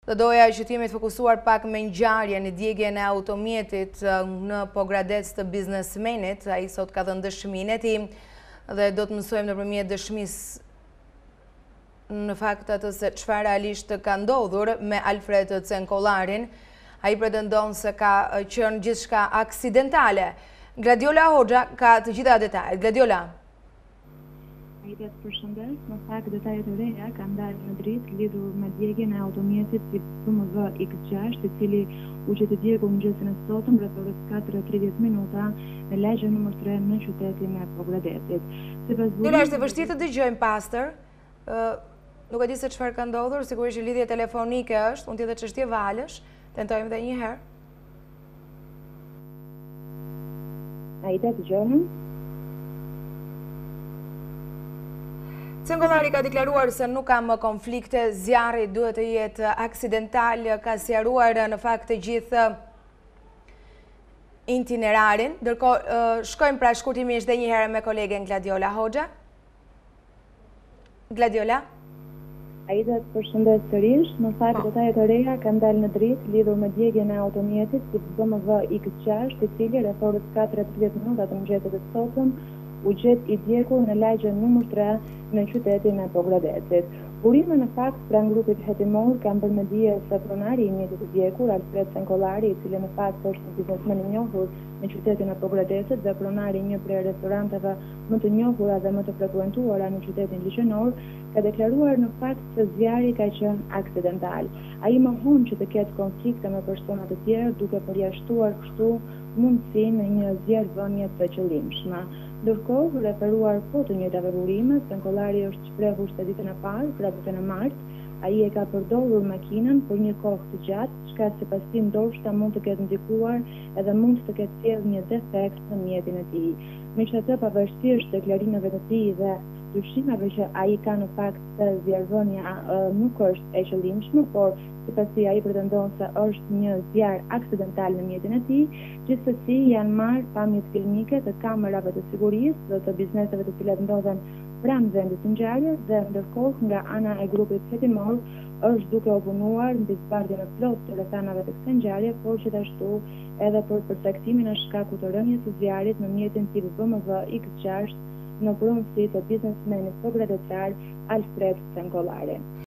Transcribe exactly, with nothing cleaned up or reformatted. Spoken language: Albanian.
Do doja që t'jemi të fokusuar pak me ngjarjen e djegjen e automjetit në Pogradec të biznesmenit. Ai sot ka dhënë dëshminë e tij dhe do të mësojmë nëpërmjet dëshmisë në fakt atë se çfarë realisht ka ndodhur me Alfred Cenkollarin. Ai pretendon se ka qenë gjithçka aksidentale. Gladiola Hoxha ka të gjitha detajet. Gladiola. Ai të përshëndes, në fakt detajet e reja kanë dalë në dritë lidhur me djegjen e automjetit B M W X shest, i cili u gjetë djegur mëngjesin e sotëm rreth orës katër e tridhjetë minuta në lagjen numër tre në qytetin e Pogradecit. Sipas burimit, është e vështirë të dëgjojmë pastër. Nuk e di se çfarë ka ndodhur, sigurisht lidhje telefonike është, mund të jetë çështje valësh. Tentojmë edhe një herë. Ai të dëgjojmë. Cenkollari ka deklaruar se nuk ka më konflikte, zjarri duhet të jetë aksidental, ka sqaruar në fakt të gjithë itinerarin. Ndërkohë, shkojmë pra shkurtimisht edhe një herë me kolegen Gladiola Hoxha. Gladiola. Ai të përshëndes sërish, në fakt detajet e reja kanë dalë në dritë lidhur me djegjen e automjetit B M W X shest, i cili rreth orës katër e tridhjetë minuta të mëngjesit të sotëm u gjet i djegur në lagjen numër tre në qytetin e Pogradecit. Burime në fakt pranë grupit hetimor kanë bërë me dije se pronari i mjetit të djegur, Alfred Cenkollari, i cili në fakt është biznesmeni i njohur në qytetin e Pogradecit dhe pronari i një prej restoranteve më të njohura dhe më të frekuentuara në qytetin ligjënor, ka deklaruar në fakt se zjarri ka qenë aksidental. Ai mohon që të ketë konflikte me persona të tjerë, duke përjashtuar kështu mundësinë në një zjarrvënie të qëllimshme. Ndërkohë, referuar po të njëjtave burime, Cenkollari është shprehur se ditën e parë, pra ditën e martë, ai e ka përdorur makinën për një kohë të gjatë, çka sipas tij ndoshta mund të ketë ndikuar edhe mund të ketë sjellë një defekt në mjetin e tij. Megjithatë, pavarësisht deklarimeve të tij dhe dyshimeve që ai ka në fakt se zjarrvënia nuk është e qëllimshme, por sipas tij ai pretendon se është një zjarr aksidental në mjetin e tij. Gjithsesi janë marrë pamjet filmike të kamerave të sigurisë dhe të bizneseve të cilat ndodhen pranë vendit të ngjarjes dhe ndërkohë nga ana e grupit hetimor është duke u punuar mbi zbardhjen e plotë të rrethanave të kësaj ngjarje, por gjithashtu edhe për përcaktimin e shkakut të rënies së zjarrit në mjetin tip B M W X shest në pronësi të biznesmenit pogradeciar Alfred Cenkollarit.